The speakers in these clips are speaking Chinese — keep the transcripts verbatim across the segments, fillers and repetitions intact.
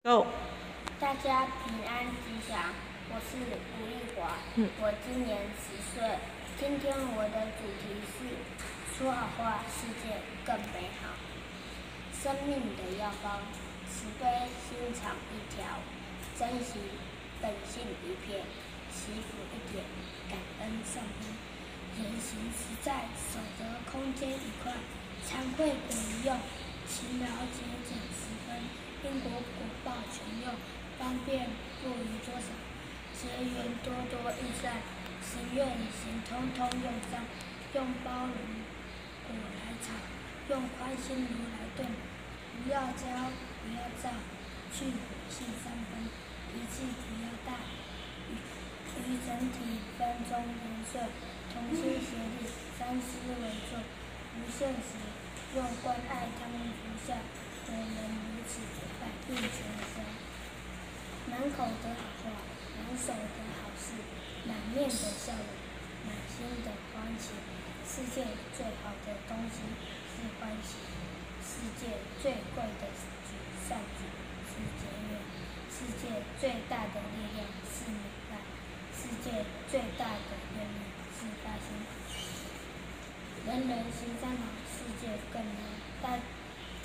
Go！ 大家平安吉祥，我是吴丽华， 嗯、 我今年十岁。今天我的主题是说好话，世界更美好。生命的药方，慈悲心肠一条，珍惜本性一片，惜福一点，感恩上天。言行实在，守得空间一块，惭愧不用，勤劳节俭十分，因果果报全用，方便不于多少，结缘多多益善，行愿行通通用上，用包容果来炒，用宽心炉来炖，不要骄不要躁，去火性三分，脾气不要大，于整体分中圆顺，同心协力，三思为重，无限时用关爱他们福下，我们如此百病全生。满口的好话，满手的好事，满面的笑容，满心的欢喜。世界最好的东西是欢喜，世界最贵的举善举是节约，世界最大的力量是明白，世界最大的愿力是发心。人人行善好，世界更美。大，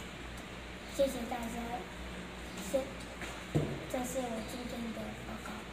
谢谢大家，谢，这是我今天的报告。